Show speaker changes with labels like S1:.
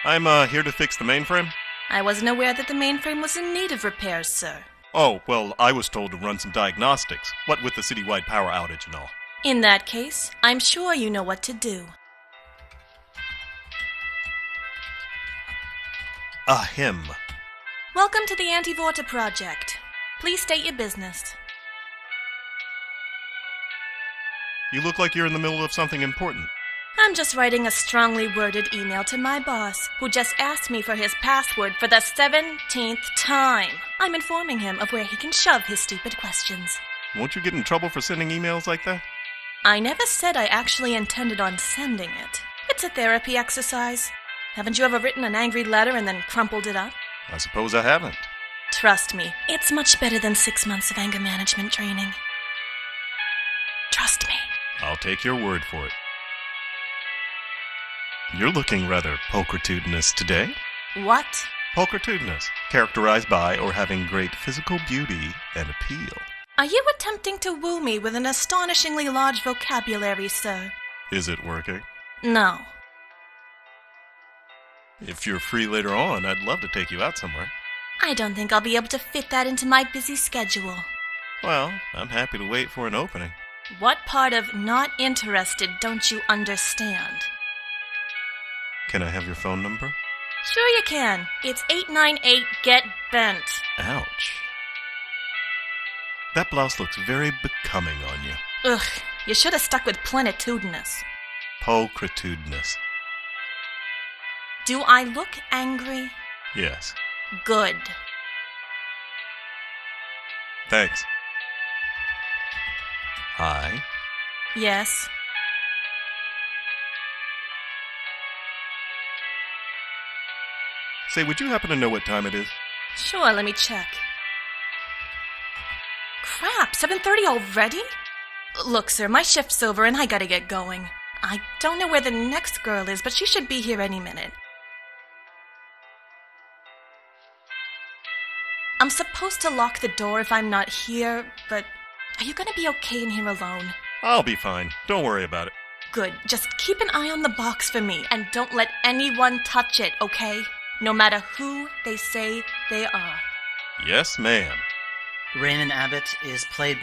S1: I'm here to fix the mainframe.
S2: I wasn't aware that the mainframe was in need of repairs, sir.
S1: Oh, well, I was told to run some diagnostics, what with the citywide power outage and all.
S2: In that case, I'm sure you know what to do.
S1: Ahem.
S2: Welcome to the Antivorta Project. Please state your business.
S1: You look like you're in the middle of something important.
S2: I'm just writing a strongly worded email to my boss, who just asked me for his password for the 17th time. I'm informing him of where he can shove his stupid questions.
S1: Won't you get in trouble for sending emails like that?
S2: I never said I actually intended on sending it. It's a therapy exercise. Haven't you ever written an angry letter and then crumpled it up?
S1: I suppose I haven't.
S2: Trust me, it's much better than 6 months of anger management training. Trust me.
S1: I'll take your word for it. You're looking rather pulchritudinous today.
S2: What?
S1: Pulchritudinous, characterized by or having great physical beauty and appeal.
S2: Are you attempting to woo me with an astonishingly large vocabulary, sir?
S1: Is it working?
S2: No.
S1: If you're free later on, I'd love to take you out somewhere.
S2: I don't think I'll be able to fit that into my busy schedule.
S1: Well, I'm happy to wait for an opening.
S2: What part of not interested don't you understand?
S1: Can I have your phone number?
S2: Sure you can. It's 898-GET-BENT.
S1: Ouch. That blouse looks very becoming on you.
S2: Ugh, you should have stuck with plenitudinous.
S1: Pulchritudinous.
S2: Do I look angry?
S1: Yes.
S2: Good.
S1: Thanks. Hi.
S2: Yes.
S1: Say, would you happen to know what time it is?
S2: Sure, let me check. Crap, 7:30 already? Look, sir, my shift's over and I gotta get going. I don't know where the next girl is, but she should be here any minute. I'm supposed to lock the door if I'm not here, but are you gonna be okay in here alone?
S1: I'll be fine. Don't worry about it.
S2: Good. Just keep an eye on the box for me, and don't let anyone touch it, okay? No matter who they say they are.
S1: Yes, ma'am.
S3: Raymond Abbott is played by...